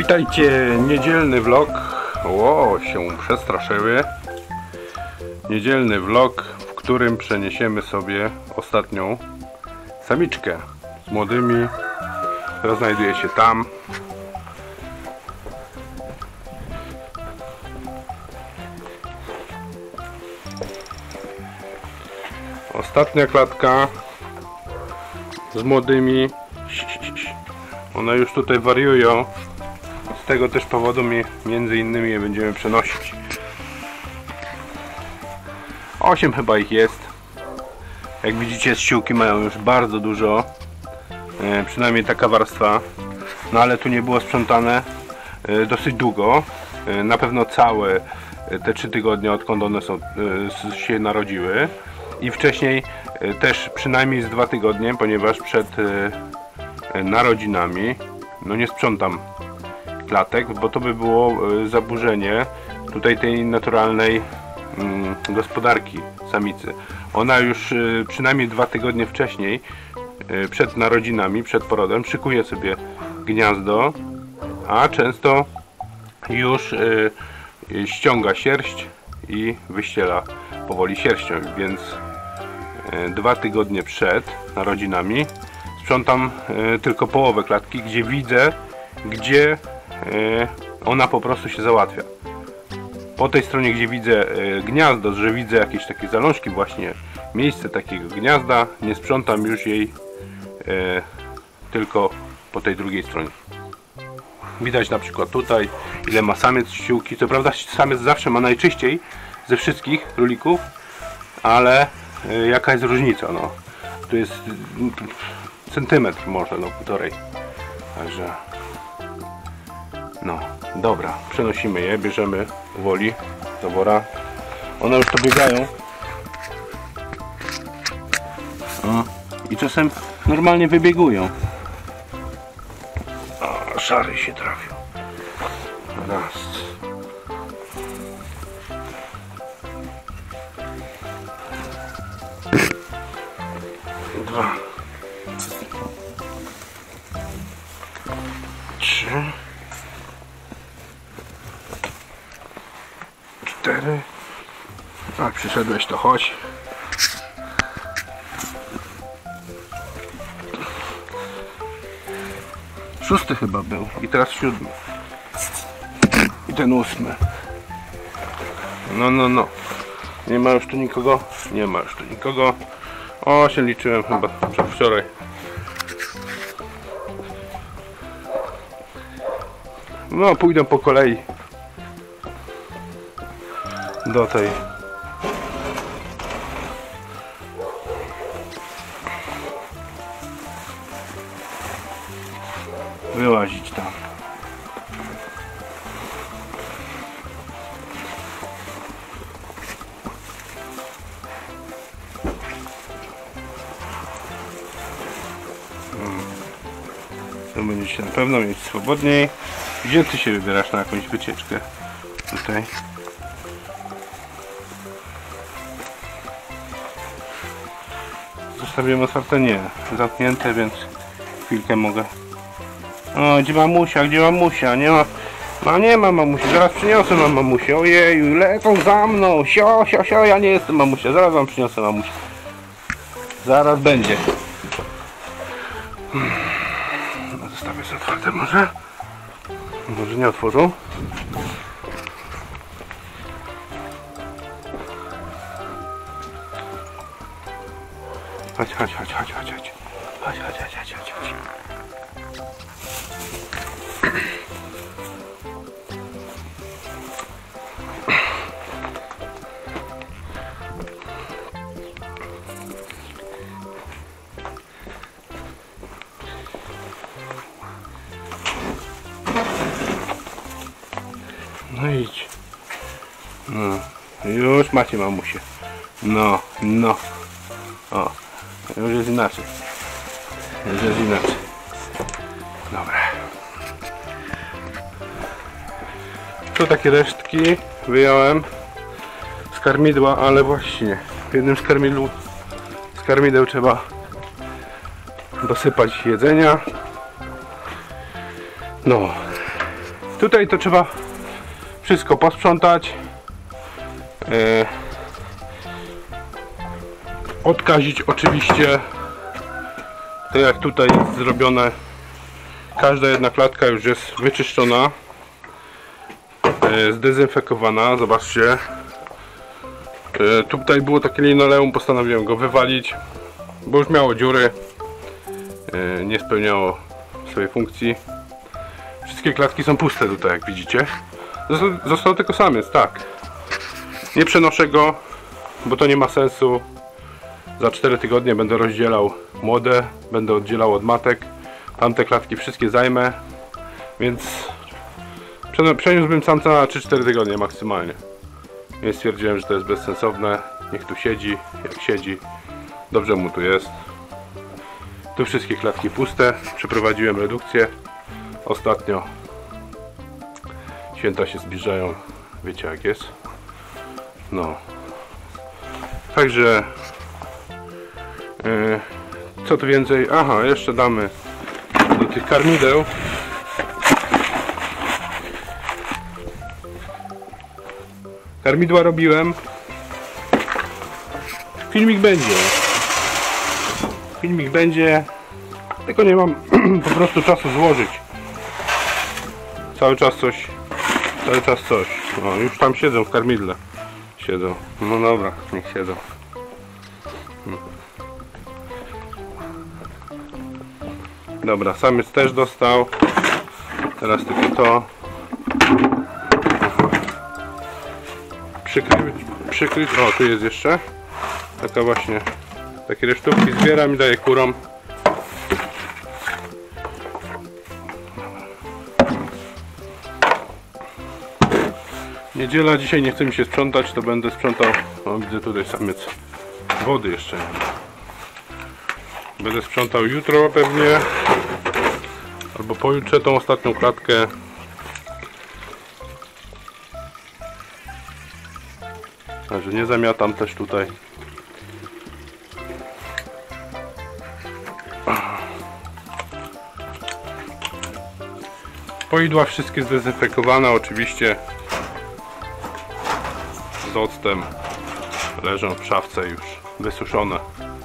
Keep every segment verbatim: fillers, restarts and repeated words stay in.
Witajcie, niedzielny vlog. O, się przestraszyły. Niedzielny vlog, w którym przeniesiemy sobie ostatnią samiczkę z młodymi, która znajduje się tam. Ostatnia klatka z młodymi. One już tutaj wariują. Z tego też powodu mi, między innymi je będziemy przenosić. Osiem chyba ich jest. Jak widzicie, ściółki mają już bardzo dużo. E, przynajmniej taka warstwa. No ale tu nie było sprzątane e, dosyć długo. E, na pewno całe te trzy tygodnie, odkąd one są, e, się narodziły. I wcześniej e, też przynajmniej z dwa tygodnie, ponieważ przed e, narodzinami no nie sprzątam klatek, bo to by było e, zaburzenie tutaj tej naturalnej mm, gospodarki samicy. Ona już e, przynajmniej dwa tygodnie wcześniej, e, przed narodzinami, przed porodem, szykuje sobie gniazdo, a często już e, ściąga sierść i wyściela powoli sierścią, więc e, dwa tygodnie przed narodzinami sprzątam e, tylko połowę klatki, gdzie widzę, gdzie e, ona po prostu się załatwia. Po tej stronie, gdzie widzę e, gniazdo, że widzę jakieś takie zalążki, właśnie miejsce takiego gniazda, nie sprzątam już jej e, tylko po tej drugiej stronie. Widać na przykład tutaj, ile ma samiec ściółki. Co prawda samiec zawsze ma najczyściej ze wszystkich królików, ale y, jaka jest różnica? No, tu jest y, centymetr może, no półtorej. Także no, dobra, przenosimy je, bierzemy powoli do wora. One już to biegają. O, i czasem normalnie wybiegują. O, szary się trafił. Raz. Dwa. Trzy. Cztery. A, przyszedłeś, to chodź. Szósty chyba był i teraz siódmy. I ten ósmy. No, no, no. Nie ma już tu nikogo? Nie ma już tu nikogo. O, się liczyłem chyba wczoraj. No, pójdę po kolei do tej. Wyłazić tam. To będziecie na pewno mieć swobodniej. Gdzie ty się wybierasz na jakąś wycieczkę? Tutaj. Zostawiłem otwarte? Nie. Zamknięte, więc chwilkę mogę. O, gdzie mamusia? Gdzie mamusia? Nie ma. No nie ma mamusi. Zaraz przyniosę mam mamusię. Ojeju, lecą za mną. Sio, sio, sio, ja nie jestem mamusia. Zaraz wam przyniosę mamusię. Zaraz będzie. No, zostawię sobie otwarte może. Może nie otworzą. Chodź, chodź, chodź, chodź, chodź, chodź. Chodź, chodź, chodź, chodź, chodź, chodź. No idź. No, już macie mamusię. No, no. O, już jest inaczej. Już jest inaczej. Dobra. Tu takie resztki wyjąłem z karmidła, ale właśnie w jednym z karmidł, z karmideł trzeba dosypać jedzenia. No Tutaj to trzeba wszystko posprzątać, yy, odkazić oczywiście, to jak tutaj jest zrobione. Każda jedna klatka już jest wyczyszczona, yy, zdezynfekowana. Zobaczcie, yy, tutaj było takie linoleum, postanowiłem go wywalić, bo już miało dziury, yy, nie spełniało swojej funkcji. Wszystkie klatki są puste tutaj, jak widzicie. Został tylko samiec, tak. Nie przenoszę go, bo to nie ma sensu. Za cztery tygodnie będę rozdzielał młode, będę oddzielał od matek. Tamte klatki wszystkie zajmę, więc przeniósłbym samca na trzy cztery tygodnie maksymalnie. Więc stwierdziłem, że to jest bezsensowne. Niech tu siedzi, jak siedzi. Dobrze mu tu jest. Tu wszystkie klatki puste. Przeprowadziłem redukcję ostatnio. Święta się zbliżają, wiecie jak jest. No. Także yy, co tu więcej? Aha, jeszcze damy do tych karmideł. Karmidła robiłem. Filmik będzie. Filmik będzie. Tylko nie mam po prostu czasu złożyć. Cały czas coś. Cały czas coś. No, już tam siedzą w karmidle. Siedzą. No dobra, niech siedzą. Dobra, samiec też dostał. Teraz tylko to. Przykryć, przykryć. O, tu jest jeszcze. Taka właśnie. Takie resztówki zbieram i daję kurom. Niedziela, dzisiaj nie chce mi się sprzątać, to będę sprzątał. O, widzę tutaj samiec. Wody jeszcze nie ma. Będę sprzątał jutro pewnie. Albo pojutrze tą ostatnią klatkę. Także nie zamiatam też tutaj. Poidła wszystkie zdezynfekowane oczywiście. Z octem. Leżą w szafce już wysuszone.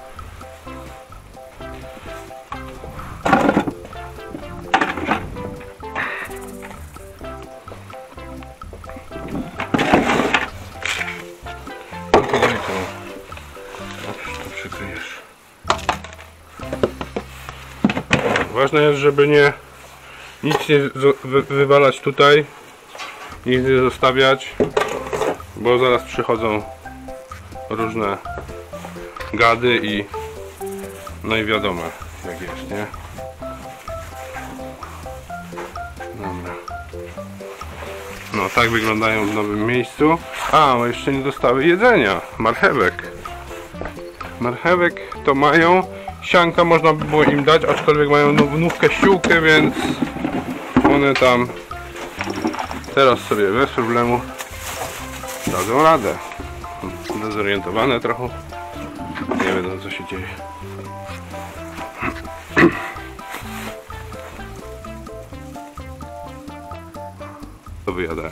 Ważne jest, żeby nie nic nie wy, wywalać tutaj, nic nie zostawiać, bo zaraz przychodzą różne gady i no i wiadomo jak jest, nie? Dobra. No tak wyglądają w nowym miejscu. A, bo jeszcze nie dostały jedzenia. Marchewek. Marchewek to mają. Sianka można by było im dać, aczkolwiek mają nówkę ściółkę, więc one tam teraz sobie bez problemu dadzą radę. Dezorientowane trochę. Nie wiedzą co się dzieje. To wyjadają.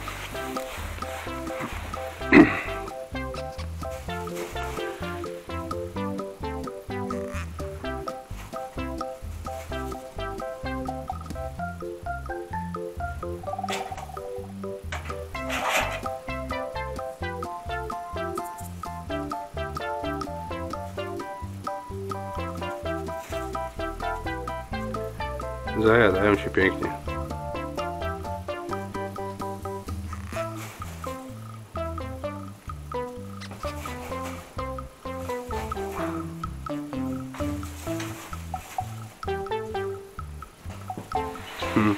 Zajadają się pięknie. Hmm.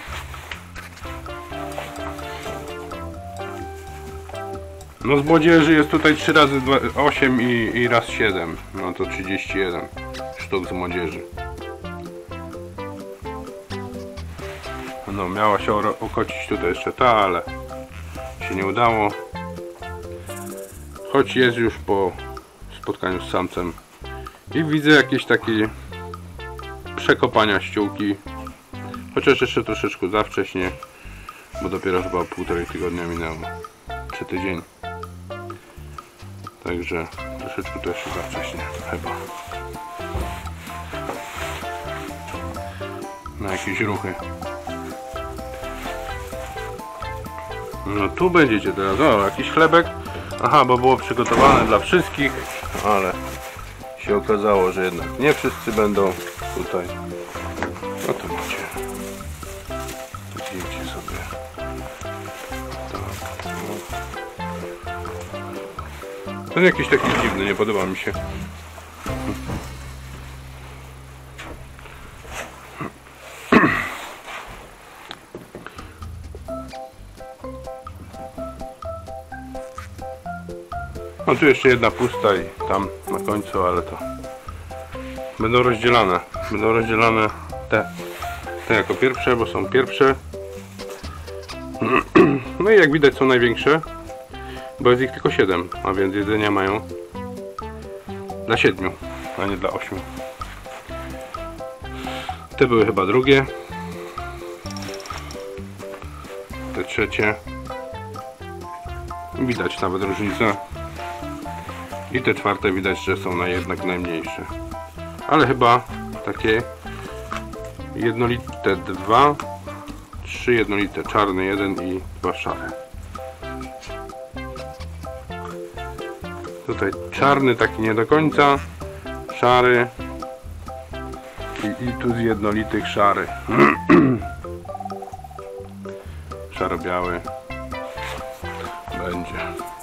No z młodzieży jest tutaj trzy razy osiem i, i raz siedem. No to trzydzieści jeden sztuk z młodzieży. No miała się okocić tutaj jeszcze ta, ale się nie udało. Choć jest już po spotkaniu z samcem. I widzę jakieś takie przekopania ściółki. Chociaż jeszcze troszeczkę za wcześnie. bo dopiero chyba półtorej tygodnia minęło, czy tydzień. Także troszeczkę też chyba wcześniej, chyba. Na jakieś ruchy. No tu będziecie teraz, o, jakiś chlebek. Aha, bo było przygotowane dla wszystkich, ale się okazało, że jednak nie wszyscy będą tutaj. No to macie. Zjedzcie sobie. Tak. Ten jakiś taki dziwny, nie podoba mi się. No tu jeszcze jedna pusta i tam na końcu, ale to będą rozdzielane. Będą rozdzielane te, te jako pierwsze, bo są pierwsze. No i jak widać są największe, bo jest ich tylko siedem, a więc jedzenia mają dla siedmiu, a nie dla ośmiu. Te były chyba drugie. Te trzecie. Widać nawet różnicę. I te czwarte widać, że są na jednak najmniejsze. Ale chyba takie jednolite dwa, trzy jednolite, czarny jeden i dwa szare. Tutaj czarny taki nie do końca, szary i, i tu z jednolitych szary. Szaro-biały będzie.